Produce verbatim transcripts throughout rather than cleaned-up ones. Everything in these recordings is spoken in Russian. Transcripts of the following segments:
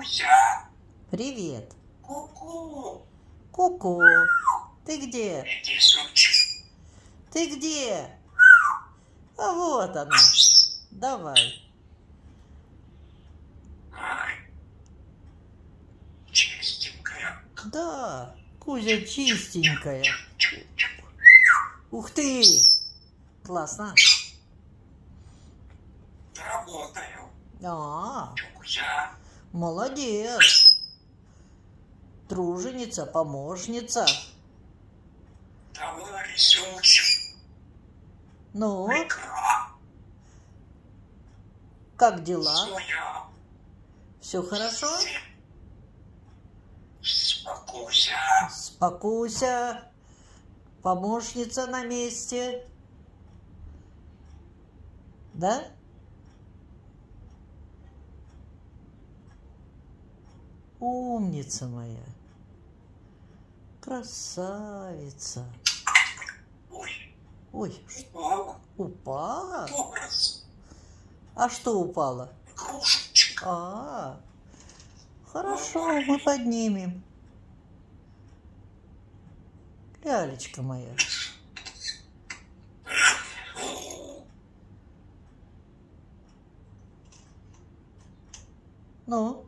Кукуся. Привет. Ку-ку. Ку-ку. Ты где? Иди, сучка. Ты где? А вот она. Давай. Ай. Чистенькая. Да, Кузя чистенькая. Ух ты! Классно. Работаю. А, Кукуся. молодец. Труженица, помощница. Товарищ уч. Ну, Икра. как дела? Своя. Все хорошо? Спокойся. Спокуся. Помощница на месте. Да? Умница моя. Красавица. Ой, Ой, упала. упала? Образ. А что упало? Кружечка. А, хорошо, мы поднимем. Лялечка моя. Ну?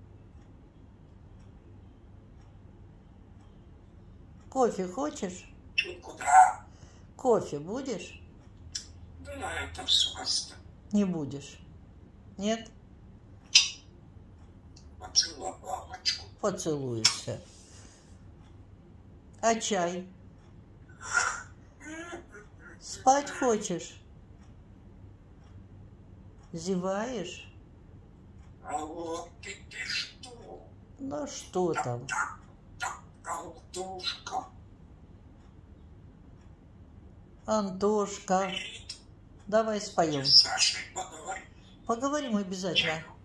Кофе хочешь? Ты куда? Кофе будешь? Да это просто. Не будешь? Нет? Поцелуй бабочку. Поцелуешься. А чай? Спать хочешь? Зеваешь? А вот ты, ты что? Ну что там? Так, так, колдушка. Антошка, давай споем. С Сашей поговори. Поговорим обязательно.